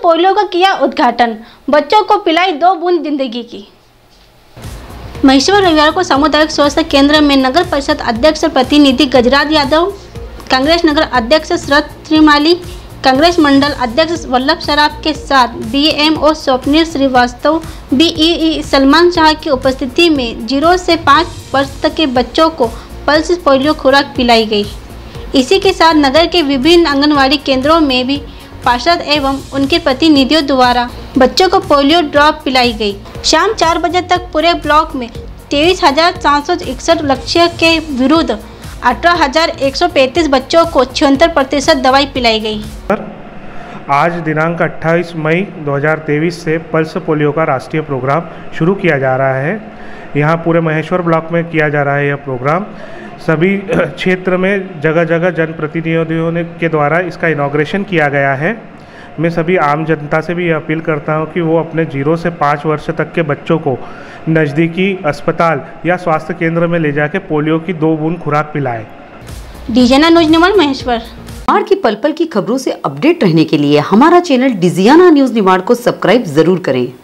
Polio का किया उद्घाटन, बच्चों को पिलाई 2 बूंद जिंदगी की। महेश्वर रविवार को सामुदायिक स्वास्थ्य केंद्र में नगर परिषद अध्यक्ष प्रतिनिधि गजराज यादव, कांग्रेस नगर अध्यक्ष शरद त्रिमाली, कांग्रेस मंडल अध्यक्ष वल्लभ सराफ के साथ BMO स्वप्निल श्रीवास्तव, BEE सलमान शाह की उपस्थिति में 0 से 5 वर्ष तक के बच्चों को पल्स पोलियो खुराक पिलाई गई। इसी के साथ नगर के विभिन्न आंगनवाड़ी केंद्रों में भी पार्षद एवं उनके प्रतिनिधियों द्वारा बच्चों को पोलियो ड्रॉप पिलाई गई। शाम 4 बजे तक पूरे ब्लॉक में 23,761 लक्ष्य के विरुद्ध 18,135 बच्चों को 76% दवाई पिलाई गई। आज दिनांक 28 मई 2023 से पल्स पोलियो का राष्ट्रीय प्रोग्राम शुरू किया जा रहा है। यहाँ पूरे महेश्वर ब्लॉक में किया जा रहा है यह प्रोग्राम। सभी क्षेत्र में जगह जगह जनप्रतिनिधियों के द्वारा इसका इनॉग्रेशन किया गया है। मैं सभी आम जनता से भी अपील करता हूं कि वो अपने 0 से 5 वर्ष तक के बच्चों को नज़दीकी अस्पताल या स्वास्थ्य केंद्र में ले जाके पोलियो की 2 बूंद खुराक पिलाएं। डिजियाना न्यूज़ निवाड़ महेश्वर। निवाड़ की पल पल की खबरों से अपडेट रहने के लिए हमारा चैनल डिजियाना न्यूज़ निवाड़ को सब्सक्राइब जरूर करें।